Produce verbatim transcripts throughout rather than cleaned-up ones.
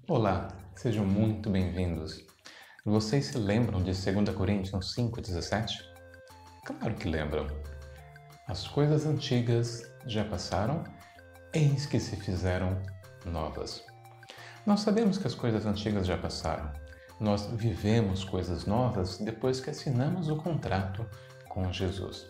Olá, sejam muito bem-vindos. Vocês se lembram de dois Coríntios cinco, dezessete? Claro que lembram. As coisas antigas já passaram, eis que se fizeram novas. Nós sabemos que as coisas antigas já passaram. Nós vivemos coisas novas depois que assinamos o contrato com Jesus.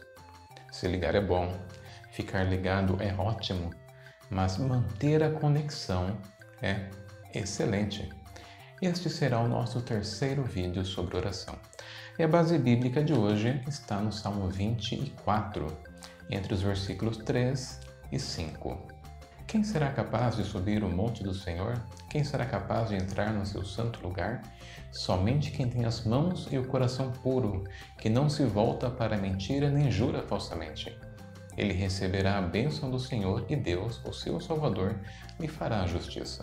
Se ligar é bom, ficar ligado é ótimo, mas manter a conexão é excelente. Este será o nosso terceiro vídeo sobre oração. E a base bíblica de hoje está no Salmo vinte e quatro, entre os versículos três e cinco. Quem será capaz de subir o monte do Senhor? Quem será capaz de entrar no seu santo lugar? Somente quem tem as mãos e o coração puro, que não se volta para a mentira nem jura falsamente. Ele receberá a bênção do Senhor e Deus, o seu Salvador, lhe fará a justiça.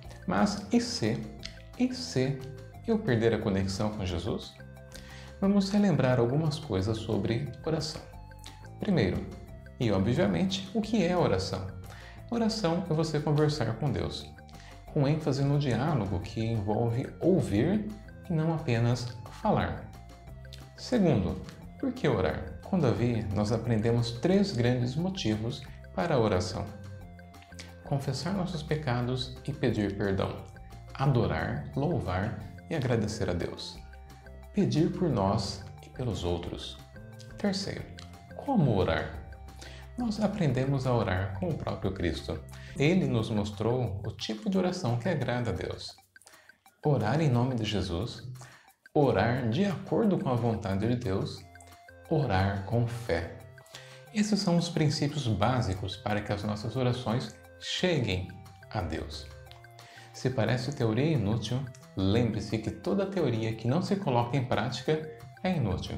Mas e se, e se eu perder a conexão com Jesus? Vamos relembrar algumas coisas sobre oração. Primeiro, e obviamente, o que é oração? Oração é você conversar com Deus, com ênfase no diálogo que envolve ouvir e não apenas falar. Segundo, por que orar? Com Davi, nós aprendemos três grandes motivos para a oração: confessar nossos pecados e pedir perdão, adorar, louvar e agradecer a Deus, pedir por nós e pelos outros. Terceiro, como orar? Nós aprendemos a orar com o próprio Cristo. Ele nos mostrou o tipo de oração que agrada a Deus. Orar em nome de Jesus, orar de acordo com a vontade de Deus, orar com fé. Esses são os princípios básicos para que as nossas orações cheguem a Deus. Se parece teoria inútil, lembre-se que toda teoria que não se coloca em prática é inútil.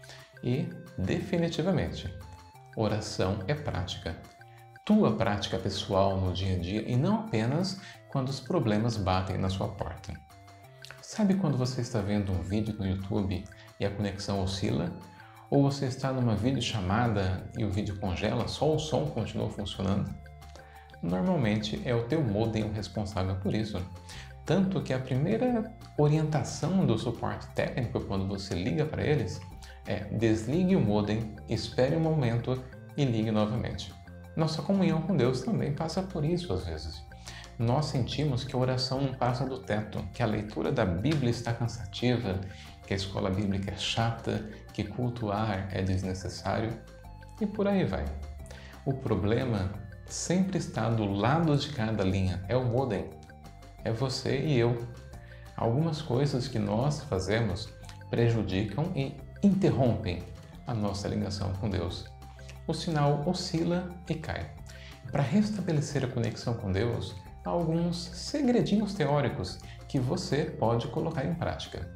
E, definitivamente, oração é prática. Tua prática pessoal no dia a dia e não apenas quando os problemas batem na sua porta. Sabe quando você está vendo um vídeo no YouTube e a conexão oscila? Ou você está numa videochamada e o vídeo congela, só o som continua funcionando? Normalmente é o teu modem o responsável por isso. Tanto que a primeira orientação do suporte técnico quando você liga para eles é: desligue o modem, espere um momento e ligue novamente. Nossa comunhão com Deus também passa por isso às vezes. Nós sentimos que a oração não passa do teto, que a leitura da Bíblia está cansativa, que a escola bíblica é chata, que cultuar é desnecessário e por aí vai. O problema sempre está do lado de cada linha, é o modem, é você e eu. Algumas coisas que nós fazemos prejudicam e interrompem a nossa ligação com Deus. O sinal oscila e cai. Para restabelecer a conexão com Deus, há alguns segredinhos teóricos que você pode colocar em prática.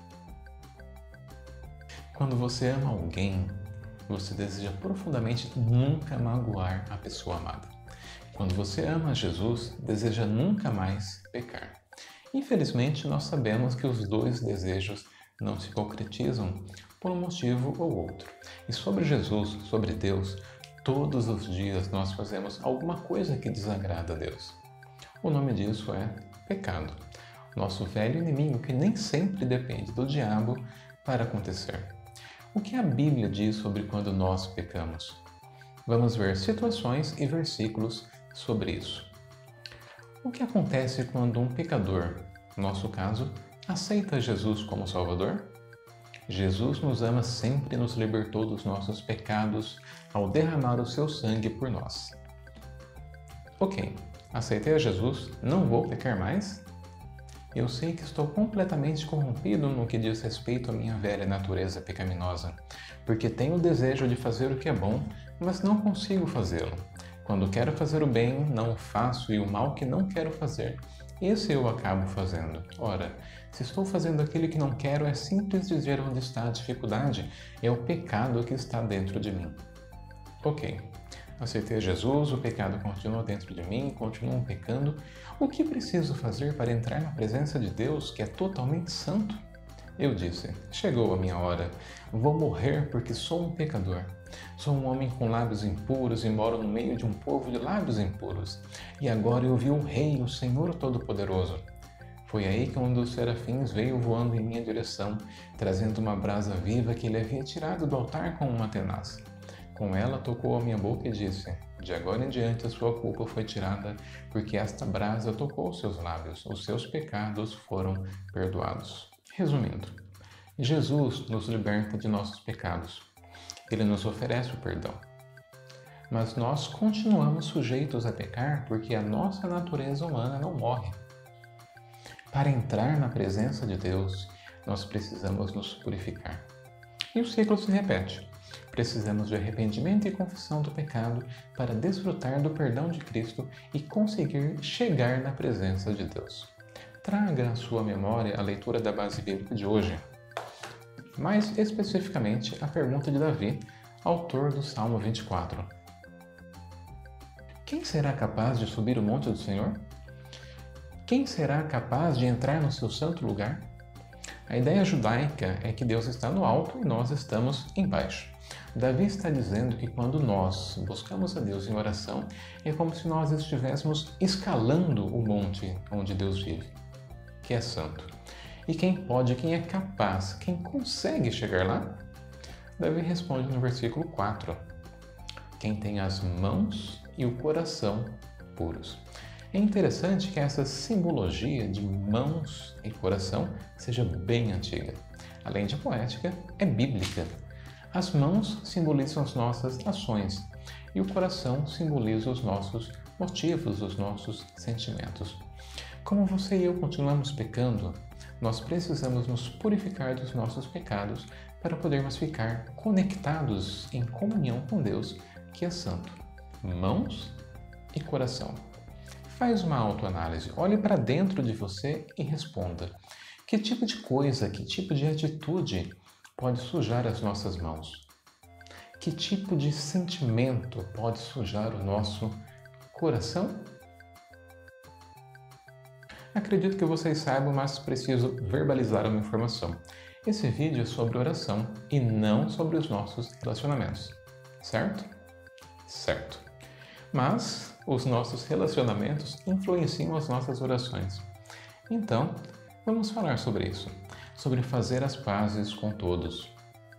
Quando você ama alguém, você deseja profundamente nunca magoar a pessoa amada. Quando você ama Jesus, deseja nunca mais pecar. Infelizmente, nós sabemos que os dois desejos não se concretizam por um motivo ou outro. E sobre Jesus, sobre Deus, todos os dias nós fazemos alguma coisa que desagrada a Deus. O nome disso é pecado. Nosso velho inimigo que nem sempre depende do diabo para acontecer. O que a Bíblia diz sobre quando nós pecamos? Vamos ver situações e versículos sobre isso. O que acontece quando um pecador, no nosso caso, aceita Jesus como Salvador? Jesus nos ama sempre e nos libertou dos nossos pecados ao derramar o seu sangue por nós. Ok, aceitei a Jesus, não vou pecar mais? Eu sei que estou completamente corrompido no que diz respeito à minha velha natureza pecaminosa, porque tenho o desejo de fazer o que é bom, mas não consigo fazê-lo. Quando quero fazer o bem, não o faço, e o mal que não quero fazer, esse eu acabo fazendo. Ora, se estou fazendo aquilo que não quero, é simples dizer onde está a dificuldade, é o pecado que está dentro de mim. Ok, aceitei Jesus, o pecado continua dentro de mim, continuo pecando. O que preciso fazer para entrar na presença de Deus, que é totalmente santo? Eu disse: chegou a minha hora, vou morrer porque sou um pecador. Sou um homem com lábios impuros e moro no meio de um povo de lábios impuros. E agora eu vi o Rei, o Senhor Todo-Poderoso. Foi aí que um dos serafins veio voando em minha direção, trazendo uma brasa viva que ele havia tirado do altar com uma tenaz. Com ela tocou a minha boca e disse: de agora em diante a sua culpa foi tirada, porque esta brasa tocou os seus lábios, os seus pecados foram perdoados. Resumindo, Jesus nos liberta de nossos pecados. Ele nos oferece o perdão. Mas nós continuamos sujeitos a pecar porque a nossa natureza humana não morre. Para entrar na presença de Deus, nós precisamos nos purificar. E o ciclo se repete. Precisamos de arrependimento e confissão do pecado para desfrutar do perdão de Cristo e conseguir chegar na presença de Deus. Traga à sua memória a leitura da base bíblica de hoje. Mais especificamente, a pergunta de Davi, autor do Salmo vinte e quatro. Quem será capaz de subir o monte do Senhor? Quem será capaz de entrar no seu santo lugar? A ideia judaica é que Deus está no alto e nós estamos embaixo. Davi está dizendo que quando nós buscamos a Deus em oração, é como se nós estivéssemos escalando o monte onde Deus vive, que é santo. E quem pode, quem é capaz, quem consegue chegar lá? Davi responde no versículo quatro. Quem tem as mãos e o coração puros. É interessante que essa simbologia de mãos e coração seja bem antiga. Além de poética, é bíblica. As mãos simbolizam as nossas ações e o coração simboliza os nossos motivos, os nossos sentimentos. Como você e eu continuamos pecando, nós precisamos nos purificar dos nossos pecados para podermos ficar conectados em comunhão com Deus, que é santo. Mãos e coração. Faz uma autoanálise, olhe para dentro de você e responda. Que tipo de coisa, que tipo de atitude pode sujar as nossas mãos? Que tipo de sentimento pode sujar o nosso coração? Acredito que vocês saibam, mas preciso verbalizar uma informação. Esse vídeo é sobre oração e não sobre os nossos relacionamentos, certo? Certo. Mas os nossos relacionamentos influenciam as nossas orações. Então, vamos falar sobre isso, sobre fazer as pazes com todos.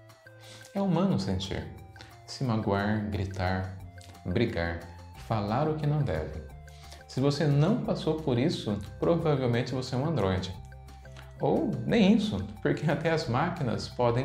É humano sentir, se magoar, gritar, brigar, falar o que não deve. Se você não passou por isso, provavelmente você é um androide. Ou nem isso, porque até as máquinas podem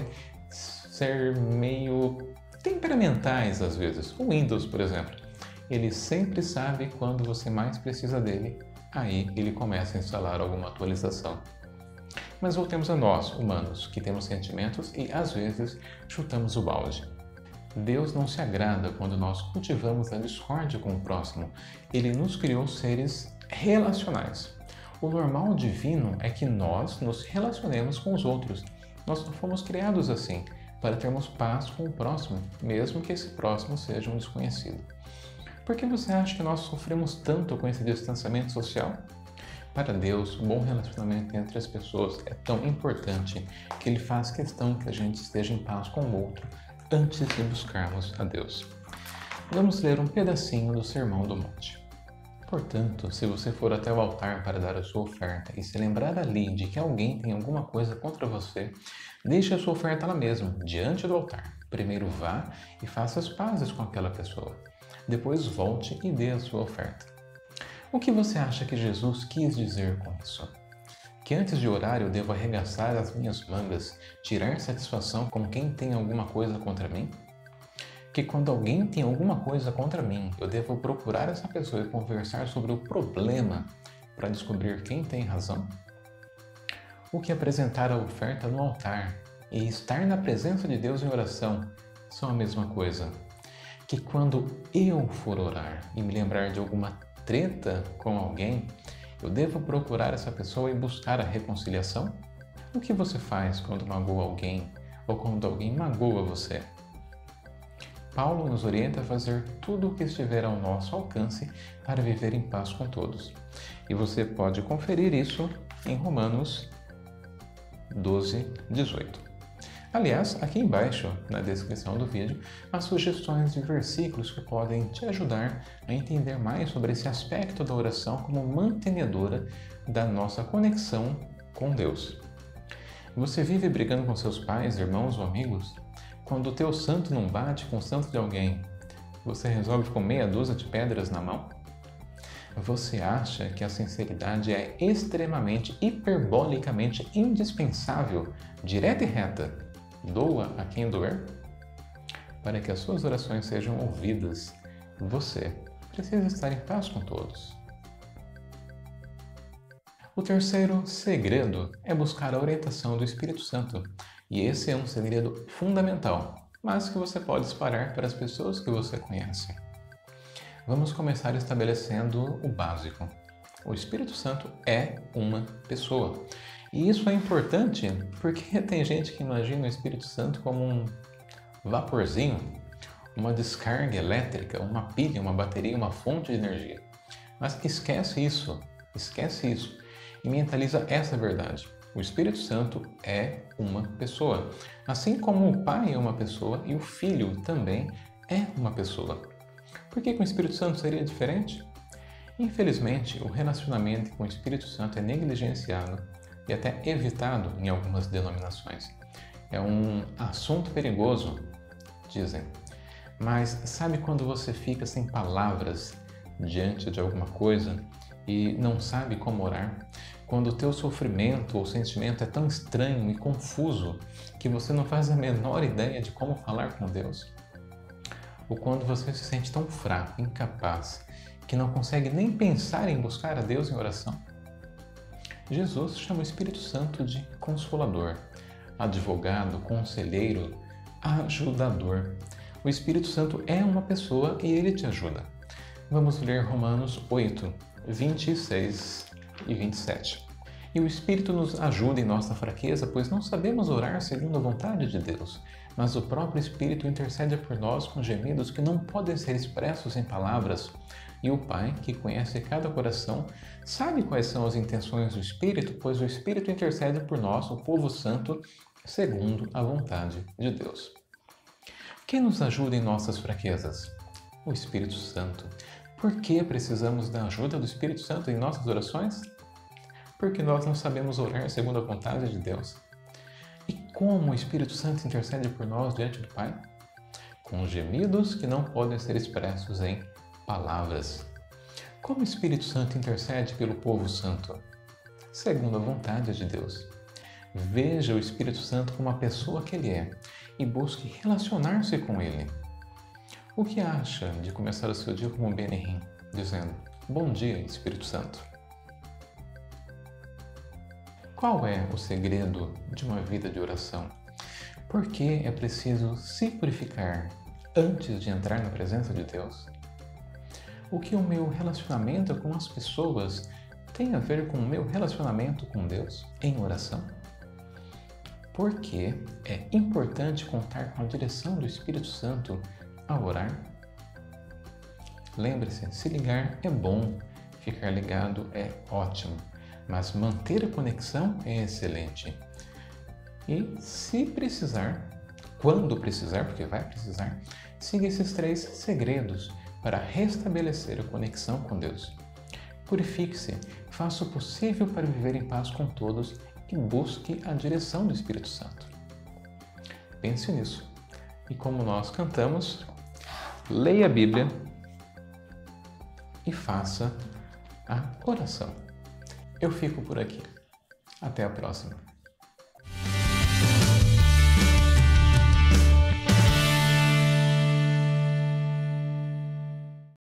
ser meio temperamentais às vezes. O Windows, por exemplo. Ele sempre sabe quando você mais precisa dele, aí ele começa a instalar alguma atualização. Mas voltemos a nós, humanos, que temos sentimentos e às vezes chutamos o balde. Deus não se agrada quando nós cultivamos a discórdia com o próximo. Ele nos criou seres relacionais. O normal divino é que nós nos relacionemos com os outros. Nós não fomos criados assim, para termos paz com o próximo, mesmo que esse próximo seja um desconhecido. Por que você acha que nós sofremos tanto com esse distanciamento social? Para Deus, o bom relacionamento entre as pessoas é tão importante que Ele faz questão que a gente esteja em paz com o outro antes de buscarmos a Deus. Vamos ler um pedacinho do Sermão do Monte. Portanto, se você for até o altar para dar a sua oferta e se lembrar ali de que alguém tem alguma coisa contra você, deixe a sua oferta lá mesmo, diante do altar. Primeiro vá e faça as pazes com aquela pessoa. Depois volte e dê a sua oferta. O que você acha que Jesus quis dizer com isso? Que antes de orar eu devo arregaçar as minhas mangas, tirar satisfação com quem tem alguma coisa contra mim? Que quando alguém tem alguma coisa contra mim, eu devo procurar essa pessoa e conversar sobre o problema para descobrir quem tem razão? O que apresentar a oferta no altar e estar na presença de Deus em oração são a mesma coisa. Que quando eu for orar e me lembrar de alguma treta com alguém, eu devo procurar essa pessoa e buscar a reconciliação? O que você faz quando magoa alguém ou quando alguém magoa você? Paulo nos orienta a fazer tudo o que estiver ao nosso alcance para viver em paz com todos. E você pode conferir isso em Romanos doze, dezoito. Aliás, aqui embaixo, na descrição do vídeo, há sugestões de versículos que podem te ajudar a entender mais sobre esse aspecto da oração como mantenedora da nossa conexão com Deus. Você vive brigando com seus pais, irmãos ou amigos? Quando o teu santo não bate com o santo de alguém, você resolve com meia dúzia de pedras na mão? Você acha que a sinceridade é extremamente, hiperbolicamente indispensável, direta e reta, doa a quem doer? Para que as suas orações sejam ouvidas, você precisa estar em paz com todos. O terceiro segredo é buscar a orientação do Espírito Santo, e esse é um segredo fundamental, mas que você pode espalhar para as pessoas que você conhece. Vamos começar estabelecendo o básico. O Espírito Santo é uma pessoa. E isso é importante porque tem gente que imagina o Espírito Santo como um vaporzinho, uma descarga elétrica, uma pilha, uma bateria, uma fonte de energia. Mas esquece isso, esquece isso e mentaliza essa verdade. O Espírito Santo é uma pessoa. Assim como o Pai é uma pessoa e o Filho também é uma pessoa. Por que com o Espírito Santo seria diferente? Infelizmente, o relacionamento com o Espírito Santo é negligenciado e até evitado em algumas denominações. É um assunto perigoso, dizem. Mas sabe quando você fica sem palavras diante de alguma coisa e não sabe como orar? Quando o teu sofrimento ou sentimento é tão estranho e confuso que você não faz a menor ideia de como falar com Deus? Ou quando você se sente tão fraco, incapaz, que não consegue nem pensar em buscar a Deus em oração? Jesus chama o Espírito Santo de Consolador, advogado, conselheiro, ajudador. O Espírito Santo é uma pessoa e ele te ajuda. Vamos ler Romanos oito, vinte e seis e vinte e sete. E o Espírito nos ajuda em nossa fraqueza, pois não sabemos orar segundo a vontade de Deus, mas o próprio Espírito intercede por nós com gemidos que não podem ser expressos em palavras. E o Pai, que conhece cada coração, sabe quais são as intenções do Espírito, pois o Espírito intercede por nós, o povo santo, segundo a vontade de Deus. Quem nos ajuda em nossas fraquezas? O Espírito Santo. Por que precisamos da ajuda do Espírito Santo em nossas orações? Porque nós não sabemos orar segundo a vontade de Deus. E como o Espírito Santo intercede por nós diante do Pai? Com gemidos que não podem ser expressos em palavras. Como o Espírito Santo intercede pelo povo santo? Segundo a vontade de Deus. Veja o Espírito Santo como a pessoa que ele é e busque relacionar-se com ele. O que acha de começar o seu dia como um Benihim, dizendo: Bom dia, Espírito Santo? Qual é o segredo de uma vida de oração? Por que é preciso se purificar antes de entrar na presença de Deus? O que o meu relacionamento com as pessoas tem a ver com o meu relacionamento com Deus em oração? Por que é importante contar com a direção do Espírito Santo ao orar? Lembre-se, se ligar é bom, ficar ligado é ótimo, mas manter a conexão é excelente. E se precisar, quando precisar, porque vai precisar, siga esses três segredos para restabelecer a conexão com Deus. Purifique-se, faça o possível para viver em paz com todos e busque a direção do Espírito Santo. Pense nisso. E como nós cantamos, leia a Bíblia e faça a oração. Eu fico por aqui. Até a próxima.